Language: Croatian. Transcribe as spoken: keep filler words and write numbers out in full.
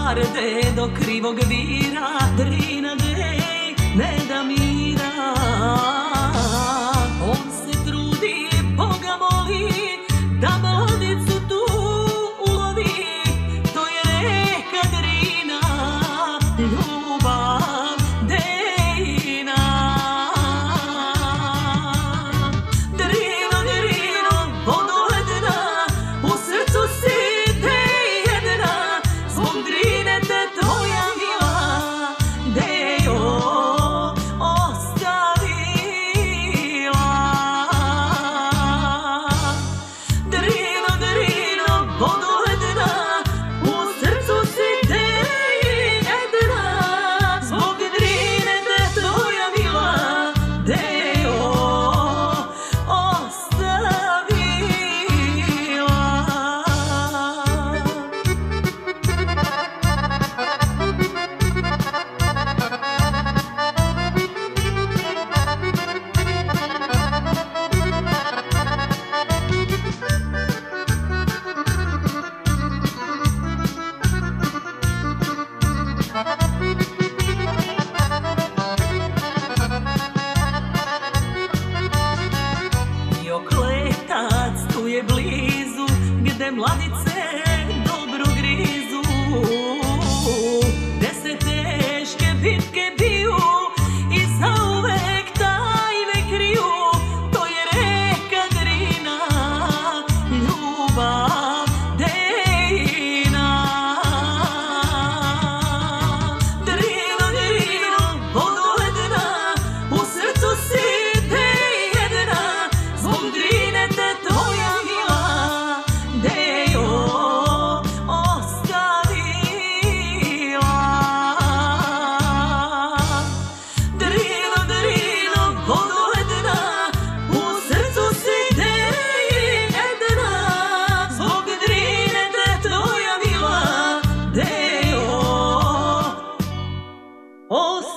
Arde do krivog vira, Drina dej, ne da mira. On se trudi, Boga moli, da mladicu tu ulovi. To je reka Drina, ljubav Dejina. Drino, Drino, vodoledna, u srcu si Dej jedna. Zbog Drine te tvoja mila Dejo ostavila. Drino, Drino, vodoledna, u srcu si Dej jedna. Zbog Drine te tvoja mila Dejo ostavila. Jokletac tu je blizu, gde mladice dobro grizu. Gde se teške bitke biju i zauvek tajne kriju. To je reka Drina, ljubav Dejina. Drino, Drino, vodoledna, u srcu si Dej jedna. Zbog Drine te tvoja mila Dejo ostavila. Drino, Drino, vodoledna, u srcu si Dej jedna. Zbog Drine te tvoja mila Dejo ostavila.